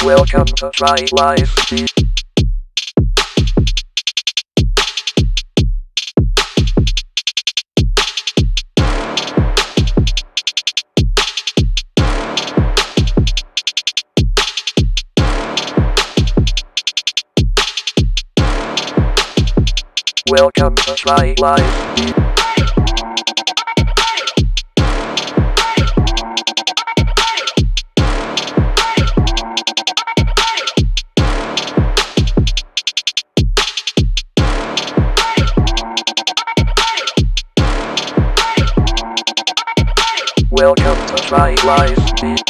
Welcome to Try Life. Welcome to Try Life. Welcome to Try Life.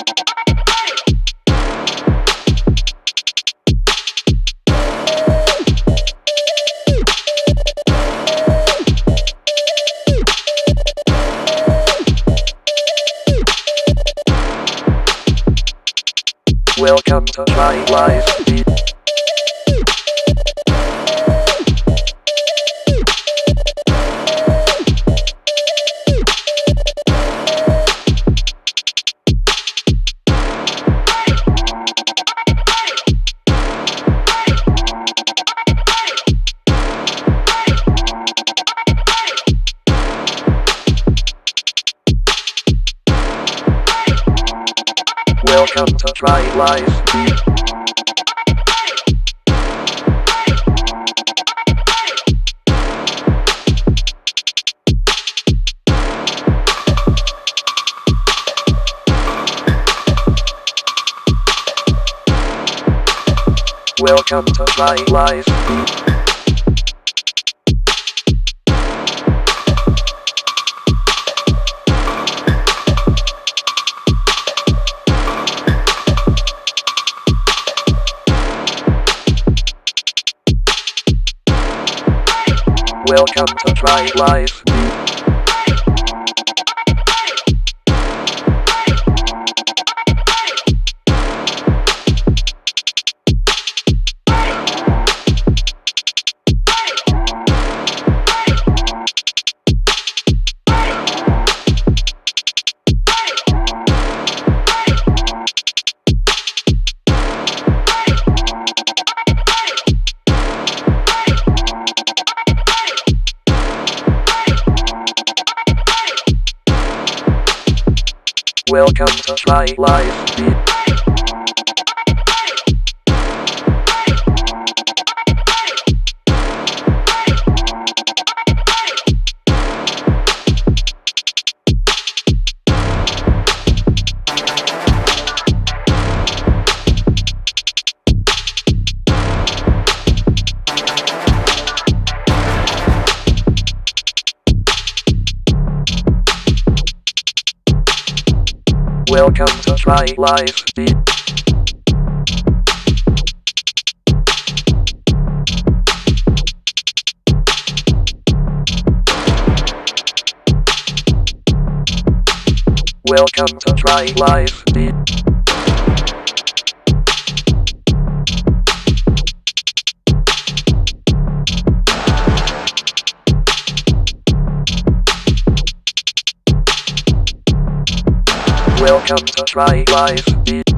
Welcome to Try Life. Welcome to Try Life. Welcome to Try Life. Welcome to Try Life. Welcome to Try Life. Welcome to Try Life. Welcome to Try Life. Welcome to Try Life.